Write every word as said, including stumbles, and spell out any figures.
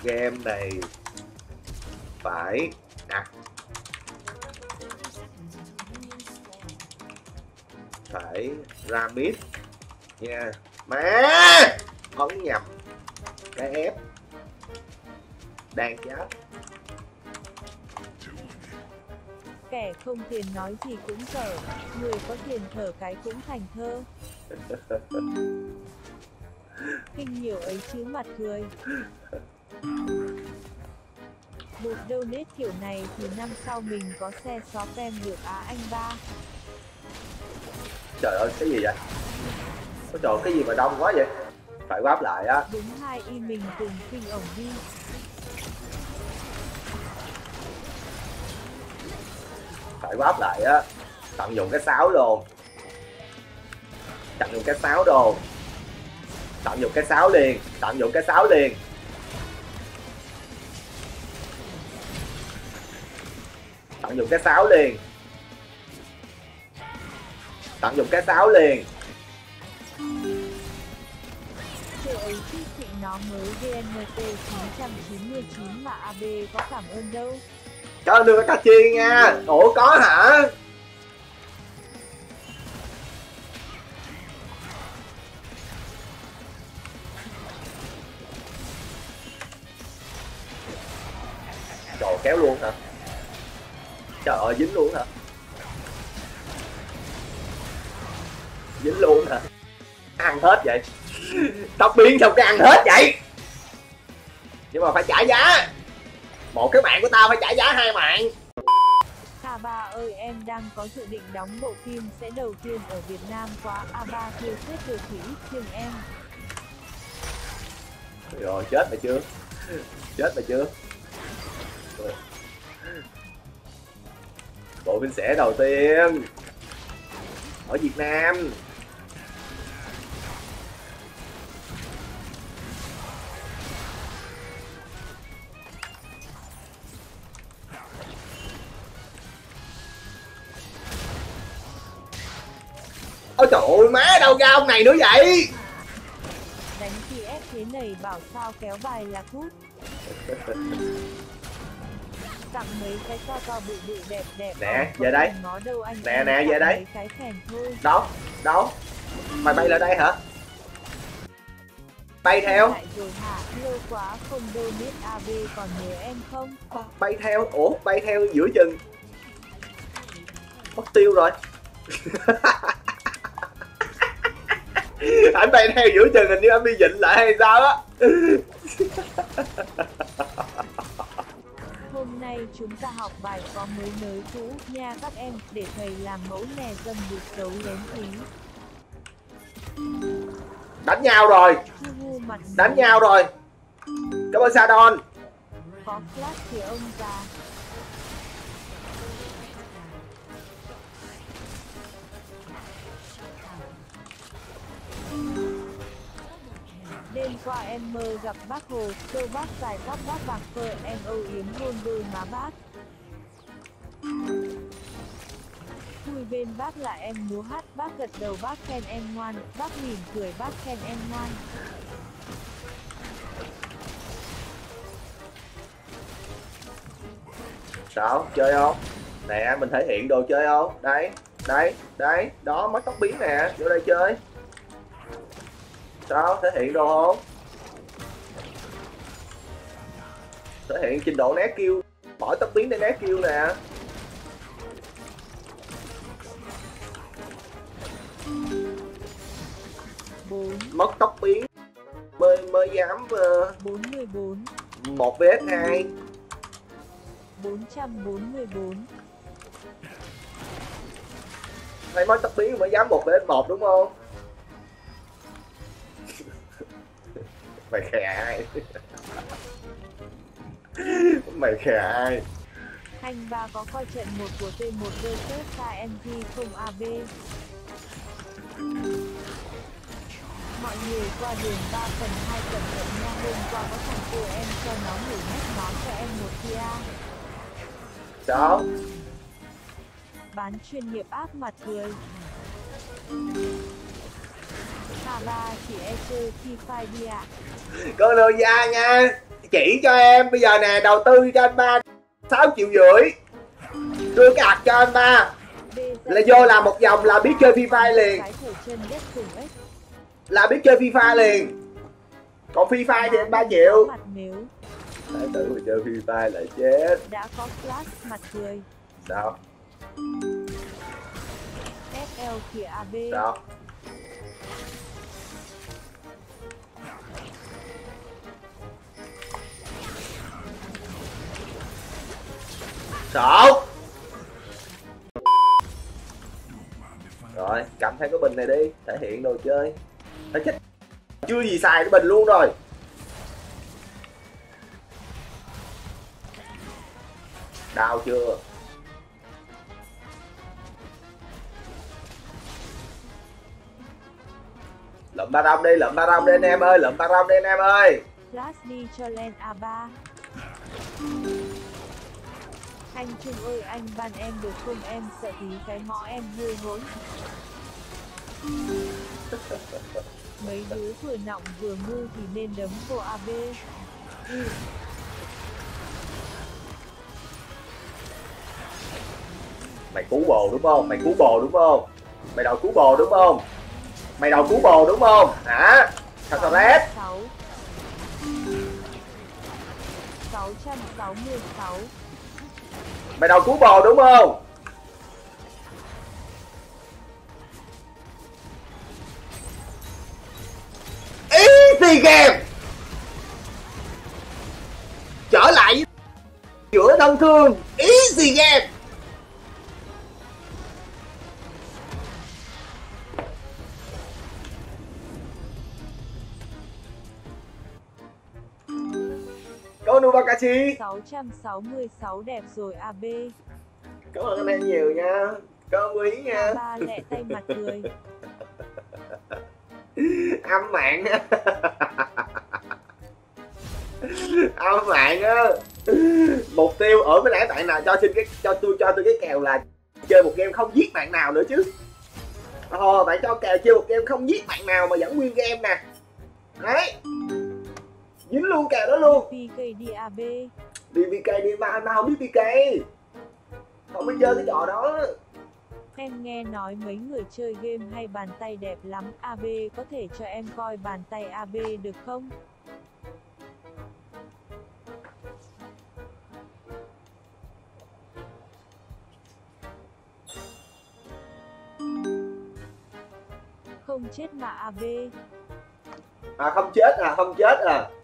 Game này phải à, phải ra mid nha má, ấn nhầm cái ép đang chết. Kẻ không tiền nói gì cũng dở, người có tiền thở cái cũng thành thơ. Kinh nhiều ấy chứ mặt cười. Một donate kiểu này thì năm sau mình có xe xóa pem được á anh ba. Trời ơi cái gì vậy? Ôi trời, cái gì mà đông quá vậy? Phải quáp lại á. Đúng hai y mình cùng kinh ổng đi. Phải quáp lại á. Tận dụng cái sáo đồ. Tận dụng cái sáo đồ. Tận dụng cái sáo liền. Tận dụng cái sáo liền. Tận dụng cái sáo liền. Tận dụng cái sáo liền. Trời ấy chứ chị nó mới vê en tê chín chín chín mà a bê có cảm ơn đâu. Cho anh đưa cái cá chiên nha. Ủa có hả? Trời, kéo luôn hả? Trời ơi dính luôn hả? Dính luôn hả? Ăn hết vậy. Tóc biến xong cái ăn hết vậy. Nhưng mà phải trả giá. Một cái mạng của tao phải trả giá hai mạng. a ba ơi, em đang có dự định đóng bộ phim sẽ đầu tiên ở Việt Nam quá. a ba kêu xếp được thì ít riêng em. Rồi chết mày chưa? Chết mày chưa? Bộ binh sẽ đầu tiên ở Việt Nam. Ôi trời ơi má, đâu ra ông này nữa vậy? Đánh thì ép thế này bảo sao kéo bài là cút. Tặng mấy cái to to bự bự đẹp đẹp. Nè về đây. Đâu anh Nè nè về đây. Cái phèn thôi. Đâu? Đâu? Mày bay lại đây hả? Bay theo. Lại rồi hả? Lâu quá không donate a bê còn nhớ em không? Bay theo. Ủa bay theo giữa chừng. Mất tiêu rồi. Anh bay theo giữa chừng, hình như anh bị dịnh lại hay sao á. Hôm nay chúng ta học bài có mới nới cũ nha các em, để thầy làm mẫu nè dâm được xấu lén tí. Đánh nhau rồi. Đánh nhau rồi. Cảm ơn Sadon. Có flash thì ông già. Đêm qua em mơ gặp bác Hồ, kêu bác giải tóc bác bạc phơ, em âu yếm hôn đôi má bác. Vui bên bác là em múa hát, bác gật đầu bác khen em ngoan, bác mỉm cười bác khen em ngoan. Sao? Chơi không? Nè, mình thể hiện đồ chơi không? Đây, đây, đây, đó, mắt tóc biến nè, vô đây chơi. Sao? Thể hiện đồ không? Thể hiện trình độ né kill, bỏ tóc biến để né kill nè. bốn Mất tóc biến mới mới dám uh, bốn mươi bốn một vs hai. bốn trăm bốn mươi bốn. Phải mất tóc biến mới dám một vs một đúng không? Mày khè ai? Mày khè ai? Anh ba có coi trận một của T một versus ca em giê không a bê. Mọi người qua đường ba phần hai cẩn thận nha, hôm qua có thằng cô em cho nó ngủ mét nó cho em một kia. Sao? Bán chuyên nghiệp áp mặt cười. a ba chỉ e chơi khi phai đi ạ. Con đồ da nha. chỉ cho em bây giờ nè, đầu tư cho anh ba sáu triệu rưỡi, đưa cái hạt cho anh ba là vô làm một vòng là biết chơi Free Fire liền, là biết chơi Free Fire liền. Còn Free Fire thì anh ba chịu. Đại tử mà chơi Free Fire lại chết. Đã có flash mặt cười. Sao? ép lờ kìa a bê. Sao? Sợ. Rồi, cầm theo cái bình này đi, thể hiện đồ chơi. Nó chết. Chưa gì xài cái bình luôn rồi. Đau chưa? Lượm ba rong đi, lượm ba rong đi anh em ơi, lượm ba rong đi anh em ơi. Flash đi cho lên a ba. Anh Trung ơi, anh ban em được không, em sợ tí cái mõ em hơi hỗn. Mấy đứa vừa nọng vừa ngu thì nên đấm vô a bê. Ừ. Mày cứu bồ đúng không? Mày cứu bồ đúng không? Mày đòi cứu bồ đúng không? Mày đòi cứu bồ đúng không? Hả? Sao sao rét? sáu trăm sáu mươi sáu. Mày đòi cứu bồ đúng không? Easy game. Trở lại giữa thông thương. Easy game. Con Nubakashi sáu trăm sáu mươi sáu đẹp rồi a bê. Cảm ơn anh em nhiều nha. Cảm ơn quý nha. a ba lẹ tay mặt cười. Âm mạng á. Âm mạng á. Mục tiêu ở với lại bạn nào cho xin cái cho tôi cho tôi cái kèo là chơi một game không giết bạn nào nữa chứ. Ờ, bạn cho kèo chơi một game không giết bạn nào mà vẫn win game nè. Đấy. Dính luôn kèo đó luôn. pê ca đi a bê. Đi pê ca đi mà anh không biết pê ca. Không biết chơi cái trò đó. Em nghe nói mấy người chơi game hay bàn tay đẹp lắm, a bê có thể cho em coi bàn tay a bê được không? Không chết mà a bê. À không chết à, không chết à.